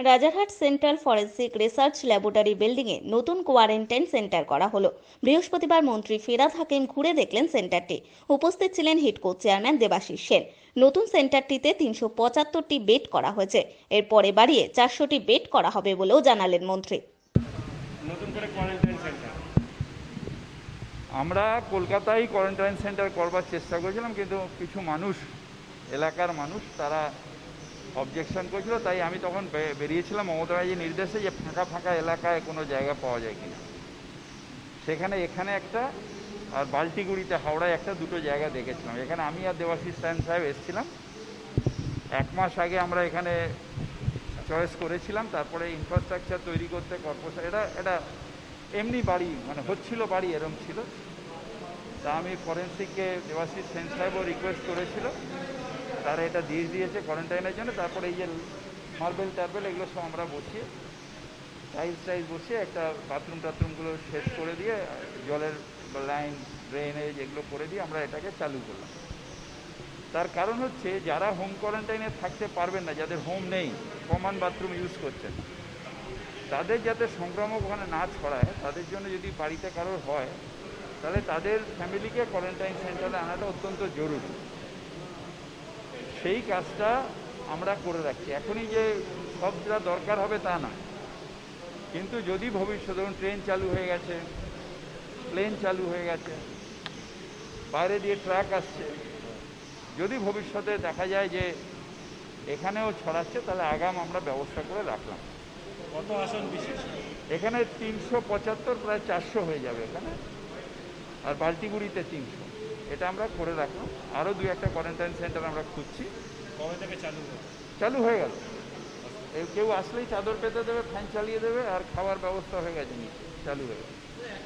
Rajarhat central forensic research laboratory বিল্ডিংয়ে নতুন quarantine centre করা হলো। বৃহস্পতিবার মন্ত্রী ফিরহাদ হাকিম ঘুরে দেখলেন সেন্টারটি। উপস্থিত ছিলেন হিডকো চেয়ারম্যান দেবাশিস সেন। নতুন সেন্টারটিতে 375টি বেড করা হয়েছে। এরপরে বাড়িয়ে 400টি বেড করা হবে বলেও জানালেন মন্ত্রী। নতুন করে কোয়ারেন্টাইন সেন্টার আমরা কলকাতায় কোয়ারেন্টাইন সেন্টার করবার চেষ্টা করেছিলাম, কিন্তু কিছু মানুষ, এলাকার মানুষ, তারা অবজেকশন করেছিল। তাই আমি তখন বেরিয়েছিলাম মমতা ব্যানার্জির নির্দেশে যে ফাঁকা ফাঁকা এলাকায় কোনো জায়গা পাওয়া যায় কিনা। সেখানে এখানে একটা, আর বাল্টিগুড়িতে হাওড়ায় একটা, দুটো জায়গা দেখেছিলাম। এখানে আমি আর দেবাশিস সেন সাহেব এসেছিলাম। 1 মাস আগে আমরা এখানে চয়েস করেছিলাম। তারপরে ইনফ্রাস্ট্রাকচার তৈরি করতে কর্পোরেশন, এটা এমনি বাড়ি মানে হচ্ছিল, বাড়ি এরম ছিল। তা আমি ফরেন্সিককে দেবাশিস সেন সাহেবও রিকোয়েস্ট করেছিল, তারা এটা দিয়ে দিয়েছে কোয়ারেন্টাইনের জন্য। তারপরে এই যে মার্বেল টার্বেল এগুলো সব আমরা বসিয়ে, টাইলস বসিয়ে একটা বাথরুমগুলো শেষ করে দিয়ে, জলের লাইন, ড্রেনেজ এগুলো করে দিয়ে আমরা এটাকে চালু করলাম। তার কারণ হচ্ছে যারা হোম কোয়ারেন্টাইনে থাকতে পারবেন না, যাদের হোম নেই, কমন বাথরুম ইউজ করছেন, তাদের যাতে সংক্রামক ওখানে না ছড়ায়, তাদের জন্য যদি বাড়িতে কারোর হয় তাহলে তাদের ফ্যামিলিকে কোয়ারেন্টাইন সেন্টারে আনাটা অত্যন্ত জরুরি। সেই কাজটা আমরা করে রাখছি। এখনই যে সব যা দরকার হবে তা না, কিন্তু যদি ভবিষ্যতে ধরুন ট্রেন চালু হয়ে গেছে, প্লেন চালু হয়ে গেছে, বাইরে দিয়ে ট্রাক আসছে, যদি ভবিষ্যতে দেখা যায় যে এখানেও ছড়াচ্ছে, তাহলে আগাম আমরা ব্যবস্থা করে রাখলাম। কত আসন বিশেষ? এখানে 375, প্রায় 400 হয়ে যাবে এখানে, আর বাল্টিগুড়িতে 300। এটা আমরা করে রাখলাম। আরও 2-1টা কোয়ারেন্টাইন সেন্টার আমরা খুঁজছি। কবে থেকে চালু হয়ে গেল। কেউ আসলেই চাদর পেতে দেবে, ফ্যান চালিয়ে দেবে, আর খাওয়ার ব্যবস্থা হয়ে গেছে, নিচে চালু হয়ে গেছে।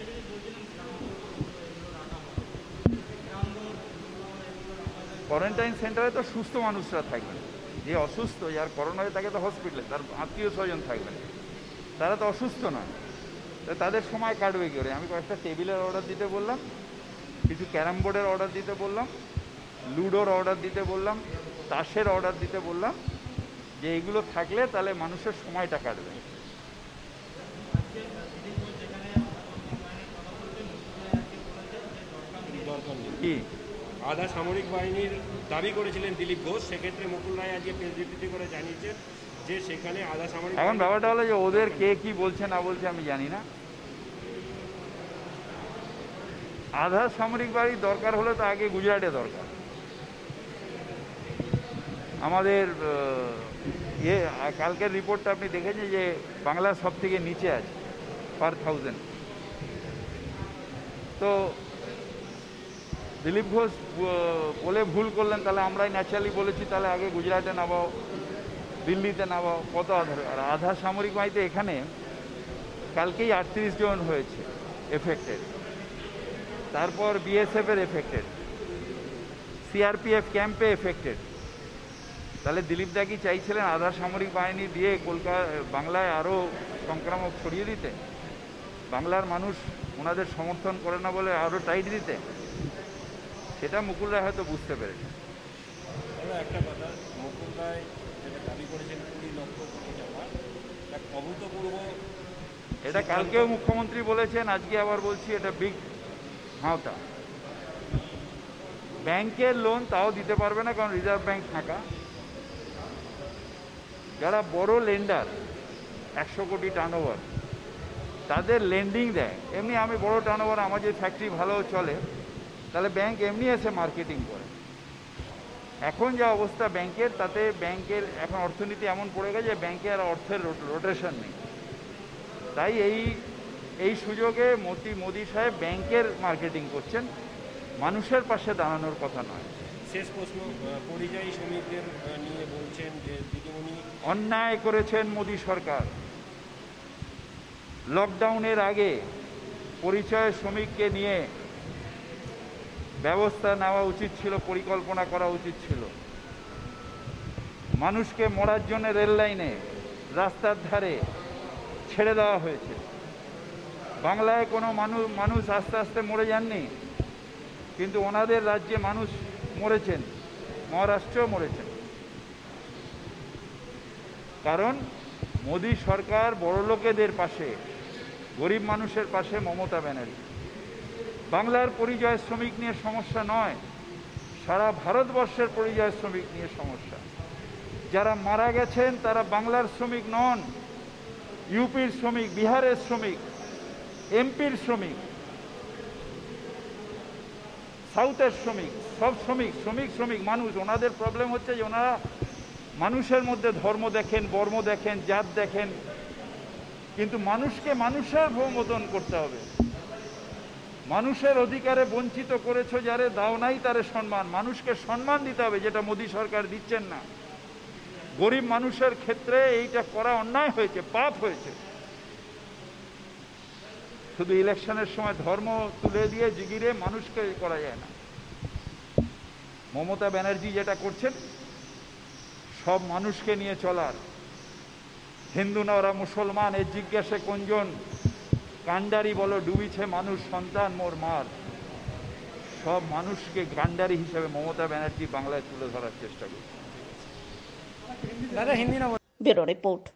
কোয়ারেন্টাইন সেন্টারে তো সুস্থ মানুষরা থাকবেন। যে অসুস্থ, যার করোনা হয়ে থাকে তো হসপিটালে, তার আত্মীয় স্বজন থাকবেন, তারা তো অসুস্থ নয়। তাদের সময় কাটবে কি করে? আমি কয়েকটা টেবিলের অর্ডার দিতে বললাম, কিছু ক্যারাম বোর্ডের অর্ডার দিতে বললাম, লুডোর অর্ডার দিতে বললাম, তাসের অর্ডার দিতে বললাম, যে এইগুলো থাকলে তাহলে মানুষের সময়টা কাটবে। কি আধা সামরিক বাহিনীর দাবি করেছিলেন দিলীপ ঘোষ, সেক্ষেত্রে মুকুল রায় আজকে প্রেস বিবৃতি করে জানিয়েছেন যে সেখানে আধা সামরিক। এখন ব্যাপারটা হলো যে ওদের কে কি বলছে না বলছে আমি জানি না। আধা সামরিক বাহিনীর দরকার হলে তো আগে গুজরাটে দরকার। আমাদের কালকের রিপোর্টটা আপনি দেখেছেন যে বাংলা সব থেকে নিচে আছে পার 1000। তো দিলীপ ঘোষ বলে ভুল করলেন, তাহলে আমরাই ন্যাচারালি বলেছি তাহলে আগে গুজরাটে নামাও, দিল্লিতে নামাও। কত আধার? আর আধা সামরিক বাহিনীতে এখানে কালকেই 38 জন হয়েছে এফেক্টেড, তারপর বিএসএফের এফেক্টেড, সিআরপিএফ ক্যাম্পে এফেক্টেড। তাহলে দিলীপদা কি চাইছিলেন আধা সামরিক বাহিনী দিয়ে বাংলায় আরও সংক্রামক ছড়িয়ে দিতে? বাংলার মানুষ ওনাদের সমর্থন করে না বলে আরও টাইট দিতে? সেটা মুকুল রায় হয়তো বুঝতে পেরেছে। একটা কথা, মুকুল রায় যেটা দাবি করেছেন 20 লক্ষ কোটি টাকা, অভূতপূর্ব। এটা কালকেও মুখ্যমন্ত্রী বলেছেন, আজকে আবার বলছি, এটা বিগ হাওতা। ব্যাংকের লোন তাও দিতে পারবে না, কারণ রিজার্ভ ব্যাংক ফাঁকা। যারা বড় লেন্ডার, 100 কোটি টার্নওভার, তাদের লেন্ডিং দেয়। এমনি আমি বড় টার্নওভার, আমার যে ফ্যাক্টরি ভালো চলে, তাহলে ব্যাংক এমনি এসে মার্কেটিং করে। এখন যা অবস্থা ব্যাংকের, তাতে ব্যাংকের এখন অর্থনীতি এমন পড়ে গেছে যে ব্যাংকে আর অর্থের রোটেশন নেই। তাই এই সুযোগে মোদি সাহেব ব্যাংকের মার্কেটিং করছেন, মানুষের পাশে দাঁড়ানোর কথা নয়। শেষ প্রশ্ন, পরিযায়ী শ্রমিকদের নিয়ে বলছেন যে দিদিমণি অন্যায় করেছেন মোদি সরকার। লকডাউনের আগে পরিচয় শ্রমিককে নিয়ে ব্যবস্থা নেওয়া উচিত ছিল, পরিকল্পনা করা উচিত ছিল। মানুষকে মরার জন্য রেল লাইনে, রাস্তার ধারে ছেড়ে দেওয়া হয়েছে। বাংলায় কোনো মানুষ আস্তে আস্তে মরে যাননি, কিন্তু ওনাদের রাজ্যে মানুষ মরেছেন, মহারাষ্ট্রেও মরেছেন। কারণ মোদী সরকার বড়লোকেদের পাশে, গরিব মানুষের পাশে মমতা ব্যানার্জি। বাংলার পরিযায়ী শ্রমিক নিয়ে সমস্যা নয়, সারা ভারতবর্ষের পরিযায়ী শ্রমিক নিয়ে সমস্যা। যারা মারা গেছেন তারা বাংলার শ্রমিক নন, ইউপির শ্রমিক, বিহারের শ্রমিক, এমপির শ্রমিক, সাউথের শ্রমিক, সব শ্রমিক শ্রমিক শ্রমিক মানুষ। ওনাদের প্রবলেম হচ্ছে যে ওনারা মানুষের মধ্যে ধর্ম দেখেন, বর্ম দেখেন, জাত দেখেন, কিন্তু মানুষকে মানুষের মতন করতে হবে। মানুষের অধিকারে বঞ্চিত করেছো যারে, দাও নাই তারে সম্মান। মানুষকে সম্মান দিতে হবে, যেটা মোদী সরকার দিচ্ছেন না। গরিব মানুষের ক্ষেত্রে এইটা করা অন্যায় হয়েছে, পাপ হয়েছে। শুধু ইলেকশনের সময় ধর্ম তুলে দিয়ে জিগিরে মানুষকে করা যায় না। মমতা ব্যানার্জি যেটা করছেন, সব মানুষকে নিয়ে চলার, হিন্দু না ওরা মুসলমান, এর জিজ্ঞাসে কোনজন, কান্ডারি বলো ডুবিছে মানুষ, সন্তান মোর মার। সব মানুষকে কান্ডারি হিসেবে মমতা ব্যানার্জি বাংলায় তুলে ধরার চেষ্টা করছে। Bureau report.